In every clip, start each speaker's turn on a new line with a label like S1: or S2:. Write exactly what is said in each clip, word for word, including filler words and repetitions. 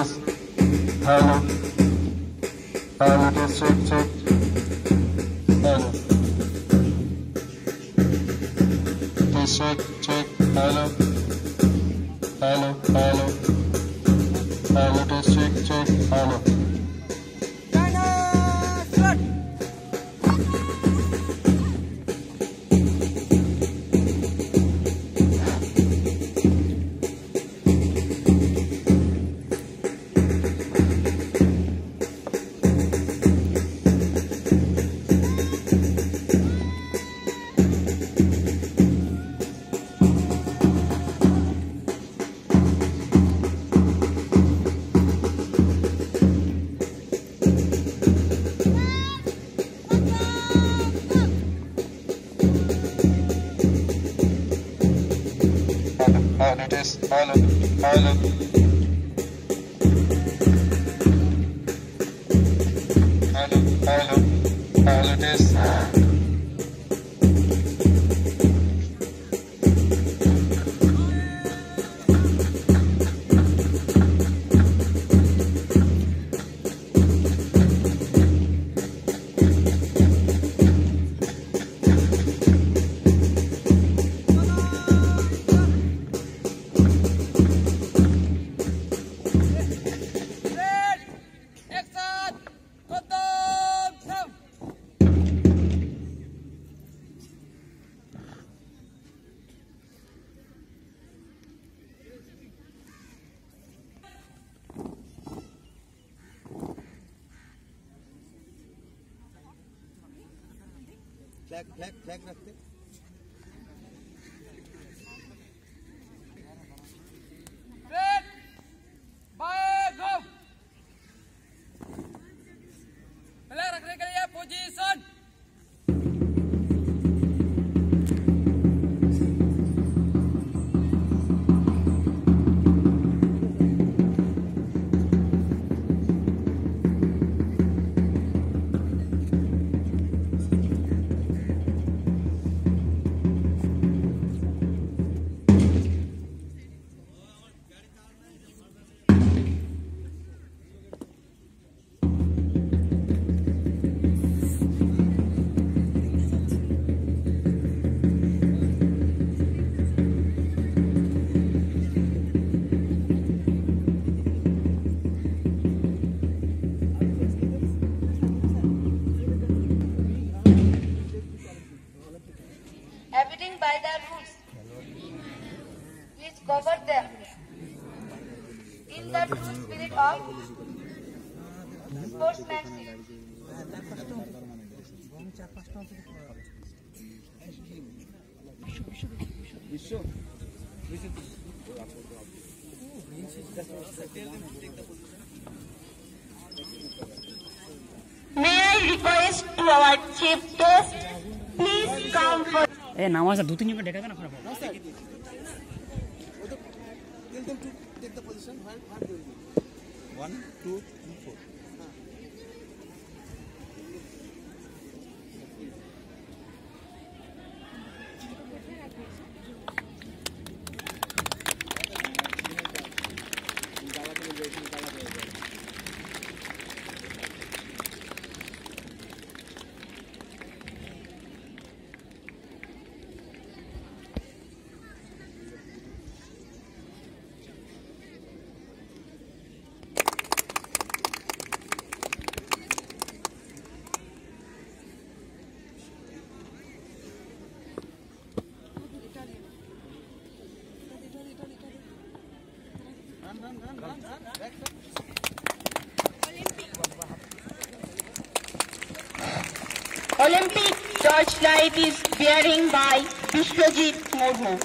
S1: test. Hello. Hello, test, check, check. Hello. Test, check, check. Hello. Hello, hello. Hello, test, check, check. Hello. Hello, test. Hello, hello. Hello, hello. Hello, test.
S2: Flag flag flag रखते
S3: flag रखने के लिए position
S4: Abiding by the rules. Please cover them. In the true spirit of sportsmanship. May I request to our chief guest, please come for.
S5: ए नामाज दो तीन जगह देखा था ना खराब
S2: take the position where where they will be one two three four
S4: Olympic torchlight is bearing by Vishwajit Murmu.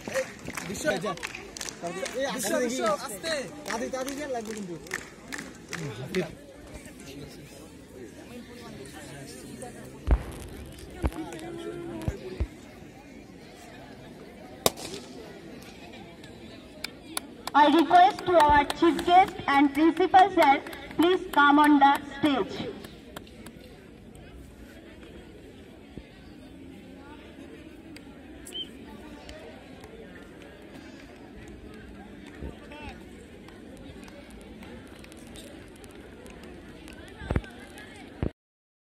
S2: विश्व विश्व विश्व आस्ते कादी कादी क्या लगे तुम
S4: I request to our chief guest and principal sir, please come on the stage.